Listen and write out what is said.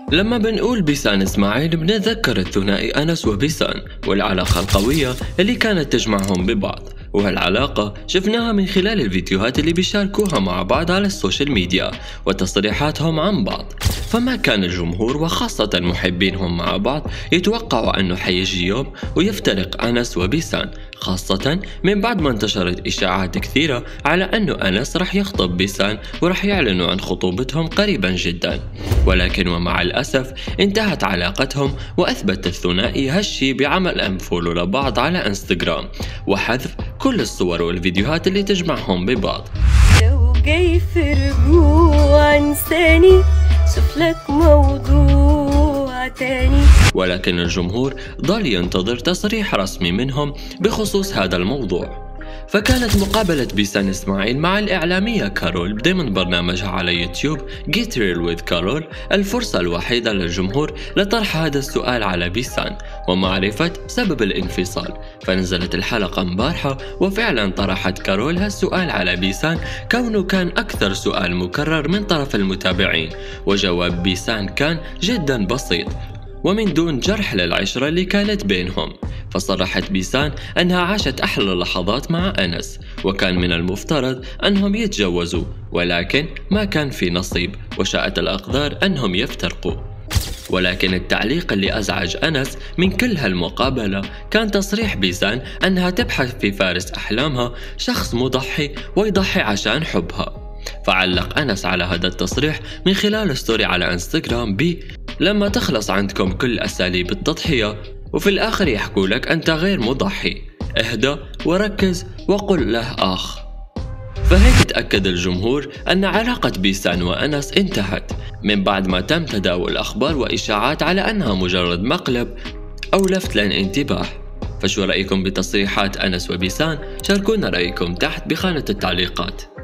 لما بنقول بيسان إسماعيل بنتذكر الثنائي أنس وبيسان والعلاقة القوية اللي كانت تجمعهم ببعض، وهالعلاقة شفناها من خلال الفيديوهات اللي بيشاركوها مع بعض على السوشيال ميديا وتصريحاتهم عن بعض. فما كان الجمهور وخاصة محبينهم مع بعض يتوقعوا أنه حيجي يوم ويفترق أنس وبيسان، خاصة من بعد ما انتشرت إشاعات كثيرة على أنه أنس رح يخطب بيسان ورح يعلنوا عن خطوبتهم قريبا جدا. ولكن ومع الأسف انتهت علاقتهم، وأثبت الثنائي هالشي بعمل أنفولو لبعض على انستغرام وحذف كل الصور والفيديوهات اللي تجمعهم ببعض. لو جاي في رجوع انساني شوف لك موضوع تاني. ولكن الجمهور ضل ينتظر تصريح رسمي منهم بخصوص هذا الموضوع. فكانت مقابلة بيسان إسماعيل مع الإعلامية كارول ضمن برنامجها على يوتيوب Get Real with كارول الفرصة الوحيدة للجمهور لطرح هذا السؤال على بيسان ومعرفة سبب الانفصال. فنزلت الحلقة مبارحة وفعلا طرحت كارول هالسؤال على بيسان، كونه كان أكثر سؤال مكرر من طرف المتابعين، وجواب بيسان كان جدا بسيط ومن دون جرح للعشرة اللي كانت بينهم. فصرحت بيسان أنها عاشت أحلى لحظات مع أنس، وكان من المفترض أنهم يتجوزوا، ولكن ما كان في نصيب وشاءت الأقدار أنهم يفترقوا. ولكن التعليق اللي أزعج أنس من كل هالمقابلة كان تصريح بيسان أنها تبحث في فارس أحلامها شخص مضحي ويضحي عشان حبها. فعلق أنس على هذا التصريح من خلال ستوري على انستغرام لما تخلص عندكم كل أساليب التضحية وفي الآخر يحكوا لك أنت غير مضحي، اهدى وركز وقل له آخ. فهيك تأكد الجمهور أن علاقة بيسان وأنس انتهت من بعد ما تم تداول أخبار وإشاعات على أنها مجرد مقلب أو لفت للانتباه. فشو رأيكم بتصريحات أنس وبيسان؟ شاركونا رأيكم تحت بخانة التعليقات.